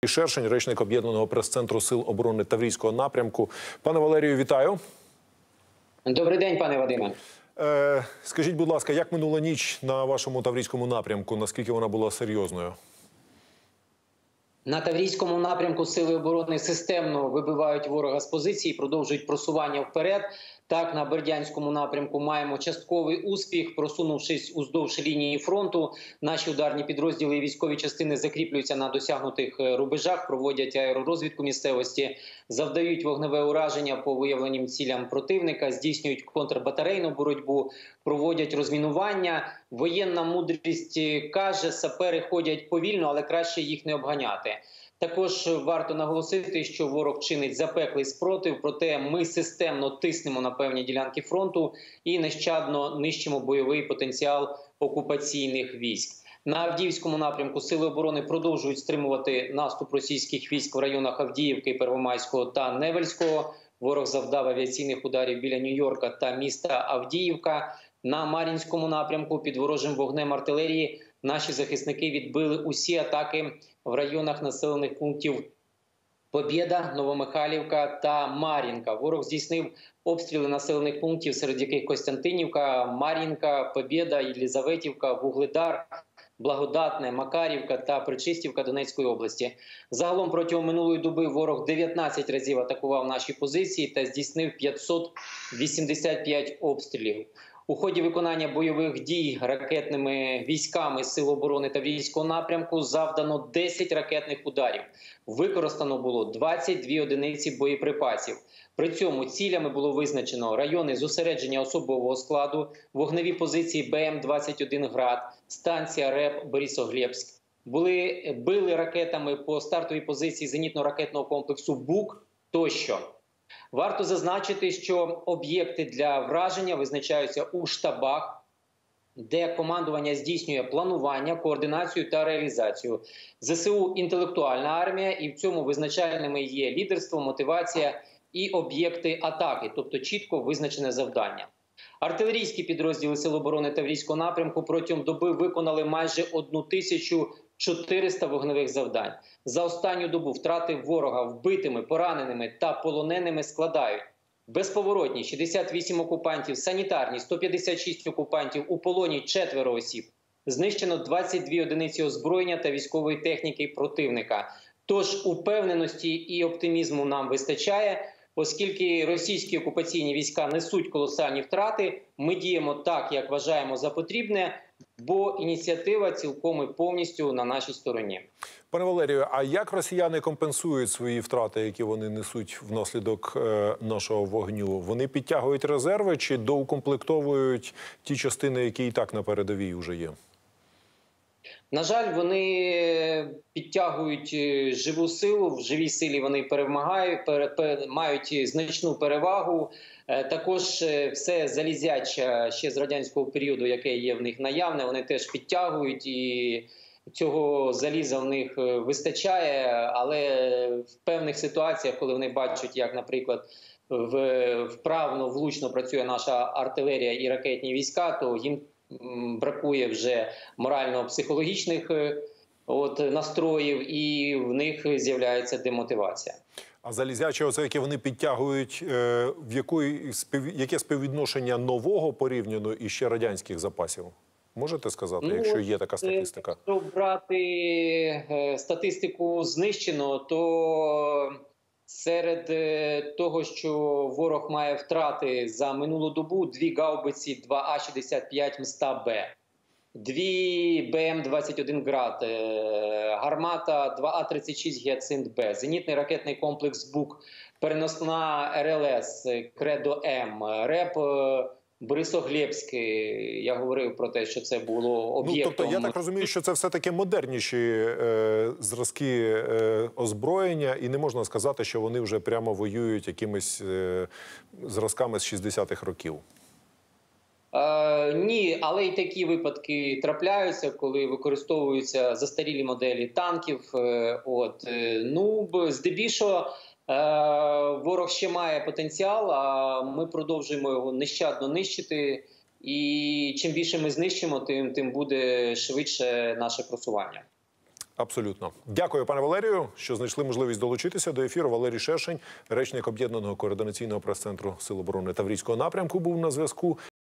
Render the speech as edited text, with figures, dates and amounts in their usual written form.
Шершень, речник Об'єднаного прес-центру Сил оборони Таврійського напрямку. Пане Валерію, вітаю. Добрий день, пане Вадиме. Скажіть, будь ласка, як минула ніч на вашому Таврійському напрямку? Наскільки вона була серйозною? На Таврійському напрямку Сили оборони системно вибивають ворога з позиції, продовжують просування вперед. Так, на Бердянському напрямку маємо частковий успіх, просунувшись уздовж лінії фронту. Наші ударні підрозділи і військові частини закріплюються на досягнутих рубежах, проводять аеророзвідку місцевості, завдають вогневе ураження по виявленим цілям противника, здійснюють контрбатарейну боротьбу, проводять розмінування. Воєнна мудрість каже, сапери ходять повільно, але краще їх не обганяти. Також варто наголосити, що ворог чинить запеклий спротив, проте ми системно тиснемо на певні ділянки фронту і нещадно нищимо бойовий потенціал окупаційних військ. На Авдіївському напрямку Сили оборони продовжують стримувати наступ російських військ в районах Авдіївки, Первомайського та Невельського. Ворог завдав авіаційних ударів біля Нью-Йорка та міста Авдіївка. На Мар'їнському напрямку під ворожим вогнем артилерії наші захисники відбили усі атаки в районах населених пунктів Побєда, Новомихайлівка та Мар'їнка. Ворог здійснив обстріли населених пунктів, серед яких Костянтинівка, Мар'їнка, Побєда, Єлізаветівка, Вугледар, Благодатне, Макарівка та Причистівка Донецької області. Загалом протягом минулої доби ворог 19 разів атакував наші позиції та здійснив 585 обстрілів. У ході виконання бойових дій ракетними військами Сил оборони Таврійського напрямку завдано 10 ракетних ударів. Використано було 22 одиниці боєприпасів. При цьому цілями було визначено райони зосередження особового складу, вогневі позиції БМ-21 «Град», станція РЕП «Борисоглебськ». Били ракетами по стартовій позиції зенітно-ракетного комплексу «Бук» тощо. Варто зазначити, що об'єкти для враження визначаються у штабах, де командування здійснює планування, координацію та реалізацію. ЗСУ – інтелектуальна армія, і в цьому визначальними є лідерство, мотивація і об'єкти атаки, тобто чітко визначене завдання. Артилерійські підрозділи Сил оборони Таврійського напрямку протягом доби виконали майже 1400 вогневих завдань. За останню добу втрати ворога вбитими, пораненими та полоненими складають: безповоротні – 68 окупантів, санітарні – 156 окупантів, у полоні – 4 осіб. Знищено 22 одиниці озброєння та військової техніки противника. Тож упевненості і оптимізму нам вистачає. Оскільки російські окупаційні війська несуть колосальні втрати, ми діємо так, як вважаємо за потрібне, бо ініціатива цілком і повністю на нашій стороні. Пане Валерію, а як росіяни компенсують свої втрати, які вони несуть внаслідок нашого вогню? Вони підтягують резерви чи доукомплектовують ті частини, які і так на передовій вже є? На жаль, вони підтягують живу силу, в живій силі вони перемагають, мають значну перевагу. Також все залізяче ще з радянського періоду, яке є в них наявне, вони теж підтягують, і цього заліза в них вистачає. Але в певних ситуаціях, коли вони бачать, як, наприклад, вправно, влучно працює наша артилерія і ракетні війська, то їм бракує вже морально-психологічних настроїв, і в них з'являється демотивація. А залізяче, оце, яке вони підтягують, яке співвідношення нового порівняно із ще радянських запасів? Можете сказати, якщо є така статистика? Якщо брати статистику знищено, то серед того, що ворог має втрати за минулу добу: 2 гаубиці 2А-65 МСТА-Б, 2 БМ-21 «Град», гармата 2А-36 «Гіацинт-Б», зенітний ракетний комплекс «Бук», переносна РЛС «Кредо-М», РЕП Борисоглебський. Я говорив про те, що це було об'єктом. Тобто я так розумію, що це все-таки модерніші зразки озброєння, і не можна сказати, що вони вже прямо воюють якимись зразками з 60-х років. Ні, але й такі випадки трапляються, коли використовуються застарілі моделі танків. Здебільшого ворог ще має потенціал, а ми продовжуємо його нещадно нищити. І чим більше ми знищимо, тим буде швидше наше просування. Абсолютно. Дякую, пане Валерію, що знайшли можливість долучитися до ефіру. Валерій Шершень, речник Об'єднаного координаційного прес-центру Сил оборони Таврійського напрямку, був на зв'язку.